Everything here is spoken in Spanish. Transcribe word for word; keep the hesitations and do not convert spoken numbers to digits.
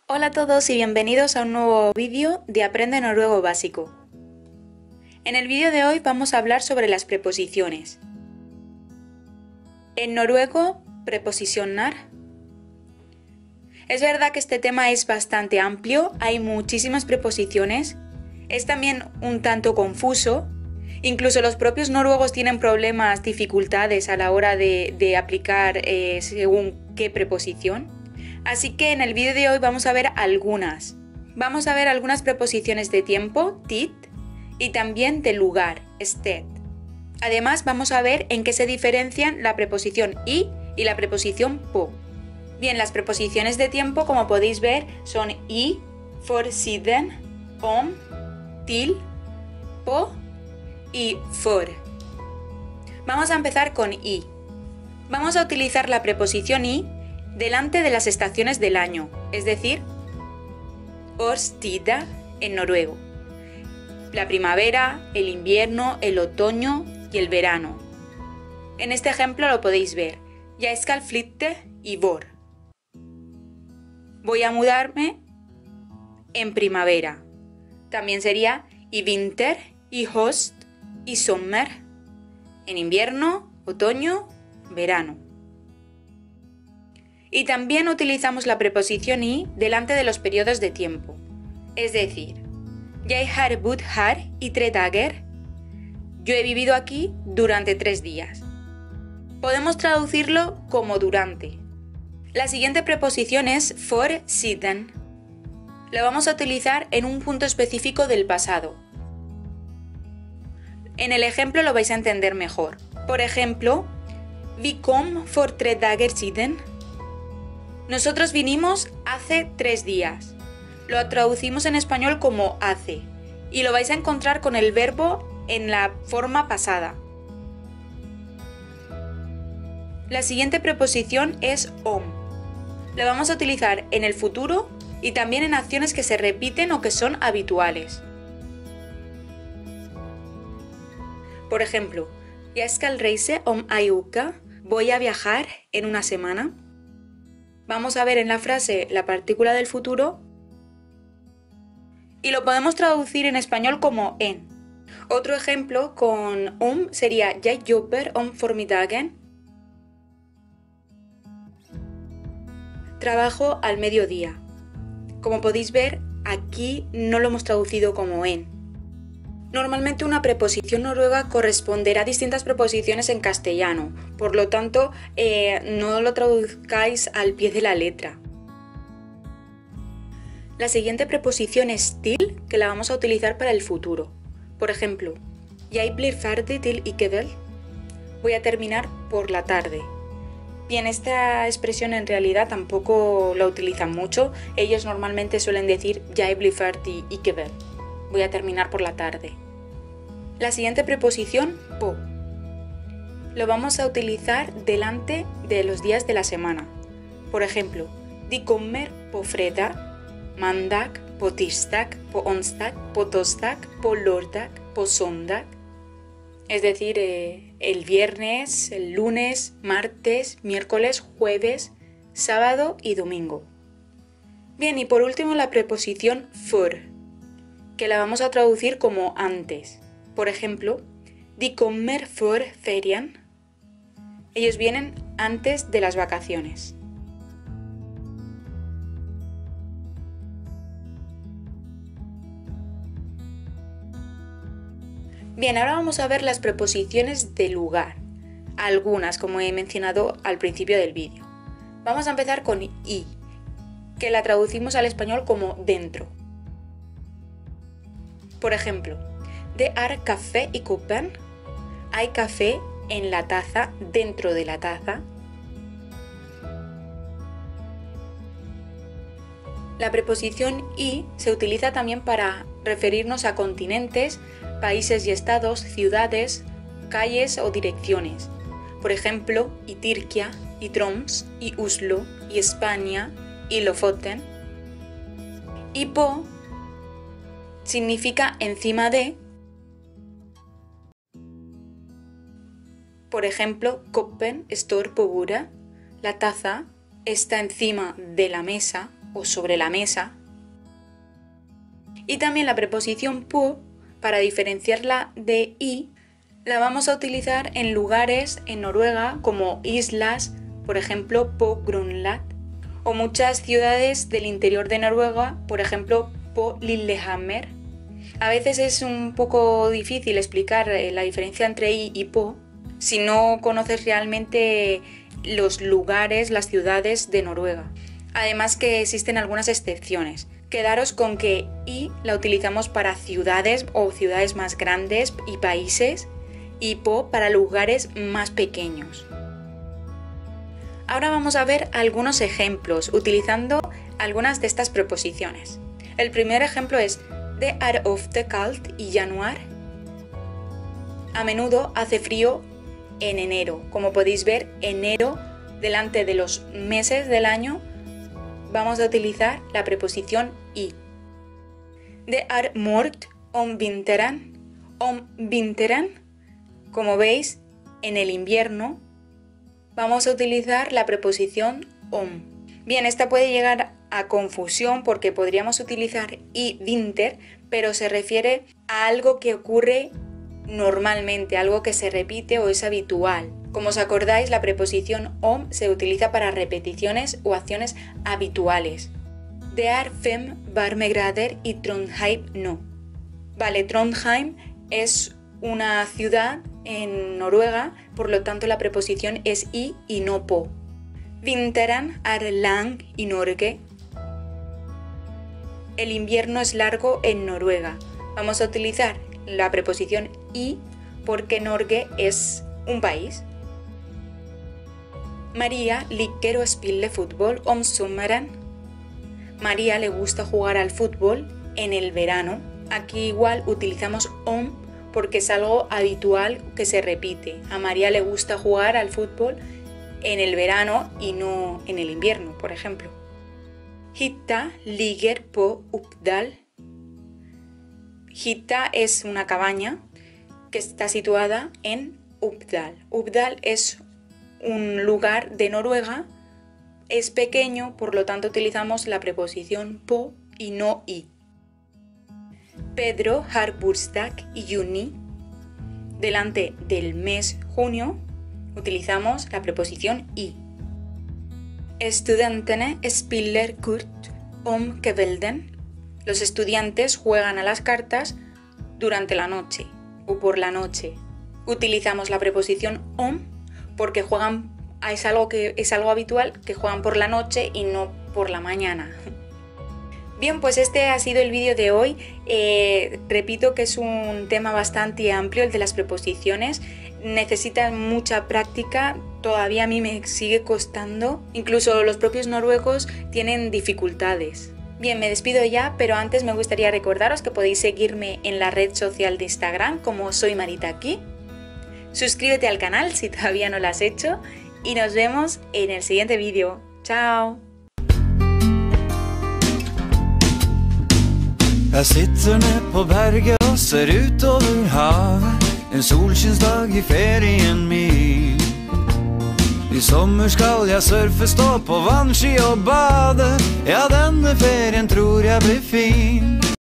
Hola a todos y bienvenidos a un nuevo vídeo de Aprende Noruego Básico. En el vídeo de hoy vamos a hablar sobre las preposiciones. En noruego, preposicionar. Es verdad que este tema es bastante amplio, hay muchísimas preposiciones, es también un tanto confuso, incluso los propios noruegos tienen problemas, dificultades a la hora de, de aplicar eh, según qué preposición. Así que en el vídeo de hoy vamos a ver algunas. Vamos a ver algunas preposiciones de tiempo, tid, y también de lugar, sted. Además vamos a ver en qué se diferencian la preposición i y la preposición på. Bien, las preposiciones de tiempo, como podéis ver, son i, for siden, om, til, på y for. Vamos a empezar con i. Vamos a utilizar la preposición i delante de las estaciones del año, es decir, årstida en noruego. La primavera, el invierno, el otoño y el verano. En este ejemplo lo podéis ver. Jeg skal flytte i vår. Voy a mudarme en primavera. También sería i vinter, i høst, i sommer. En invierno, otoño, verano. Y también utilizamos la preposición i delante de los periodos de tiempo. Es decir, Jeg har bodd her i tre dager. Yo he vivido aquí durante tres días. Podemos traducirlo como durante. La siguiente preposición es for siden. La vamos a utilizar en un punto específico del pasado. En el ejemplo lo vais a entender mejor. Por ejemplo, Vi kom for tre dager siden. Nosotros vinimos hace tres días. Lo traducimos en español como hace y lo vais a encontrar con el verbo en la forma pasada. La siguiente preposición es om. La vamos a utilizar en el futuro y también en acciones que se repiten o que son habituales. Por ejemplo, Jeg skal reise om ei uke. Voy a viajar en una semana. Vamos a ver en la frase la partícula del futuro y lo podemos traducir en español como en. Otro ejemplo con om sería Jeg jobber om formiddagen. Trabajo al mediodía. Como podéis ver, aquí no lo hemos traducido como en. Normalmente una preposición noruega corresponderá a distintas preposiciones en castellano, por lo tanto eh, no lo traduzcáis al pie de la letra. La siguiente preposición es til, que la vamos a utilizar para el futuro. Por ejemplo, Jeg blir ferdig til i kveld. Voy a terminar por la tarde. Bien, esta expresión en realidad tampoco la utilizan mucho. Ellos normalmente suelen decir Jeg blir ferdig i kveld. Voy a terminar por la tarde. La siguiente preposición, på. Lo vamos a utilizar delante de los días de la semana. Por ejemplo, De kommer på fredag, mandag, på tirsdag, på onsdag, på torsdag, på lørdag, på søndag. Es decir, eh, el viernes, el lunes, martes, miércoles, jueves, sábado y domingo. Bien, y por último la preposición for, que la vamos a traducir como antes. Por ejemplo, De kommer for ferien. Ellos vienen antes de las vacaciones. Bien, ahora vamos a ver las preposiciones de lugar. Algunas, como he mencionado al principio del vídeo. Vamos a empezar con i, que la traducimos al español como dentro. Por ejemplo, Det er kaffe i koppen. Hay café en la taza, dentro de la taza. La preposición i se utiliza también para referirnos a continentes, países y estados, ciudades, calles o direcciones. Por ejemplo, i Tyrkia, i Troms, i Oslo, i España, i Lofoten. Y på significa encima de. Por ejemplo, koppen står på bordet. La taza está encima de la mesa o sobre la mesa. Y también la preposición på, para diferenciarla de i, la vamos a utilizar en lugares en Noruega como islas, por ejemplo, på Grønland, o muchas ciudades del interior de Noruega, por ejemplo, på Lillehammer. A veces es un poco difícil explicar la diferencia entre i y po si no conoces realmente los lugares, las ciudades de Noruega. Además que existen algunas excepciones. Quedaros con que i la utilizamos para ciudades o ciudades más grandes y países, y po para lugares más pequeños. Ahora vamos a ver algunos ejemplos utilizando algunas de estas preposiciones. El primer ejemplo es Det er ofte kaldt i januar. A menudo hace frío en enero. Como podéis ver, enero, delante de los meses del año, vamos a utilizar la preposición i. Det er mørkt om vinteren. Om vinteren, como veis, en el invierno, vamos a utilizar la preposición om. Bien, esta puede llegar a confusión porque podríamos utilizar i vinter, pero se refiere a algo que ocurre normalmente, algo que se repite o es habitual. Como os acordáis, la preposición om se utiliza para repeticiones o acciones habituales. Det er fem varmegrader i Trondheim nå. Vale, Trondheim es una ciudad en Noruega, por lo tanto la preposición es i y no po. Vinteren er lang i Norge. El invierno es largo en Noruega. Vamos a utilizar la preposición i porque Norge es un país. María liker å spille fútbol om sommeren. María le gusta jugar al fútbol en el verano. Aquí igual utilizamos om porque es algo habitual que se repite. A María le gusta jugar al fútbol en el verano y no en el invierno, por ejemplo. Hytta ligger på Oppdal. Hytta es una cabaña que está situada en Oppdal. Oppdal es un lugar de Noruega, es pequeño, por lo tanto utilizamos la preposición på y no i. Pedro har bursdag i juni. Delante del mes junio utilizamos la preposición i. Studentene spiller kort om kvelden. Los estudiantes juegan a las cartas durante la noche o por la noche. Utilizamos la preposición om porque juegan, es algo que es algo habitual que juegan por la noche y no por la mañana. Bien, pues este ha sido el vídeo de hoy. Eh, repito que es un tema bastante amplio el de las preposiciones. Necesitan mucha práctica, todavía a mí me sigue costando. Incluso los propios noruegos tienen dificultades. Bien, me despido ya, pero antes me gustaría recordaros que podéis seguirme en la red social de Instagram como Soy Marita aquí. Suscríbete al canal si todavía no lo has hecho y nos vemos en el siguiente vídeo. ¡Chao! Jeg sitter ned på berget og ser utover havet. En solskinnsdag i ferien min. I sommer skal jeg surfe, stå på vannski og bade. Ja, denne ferien tror jeg blir fin.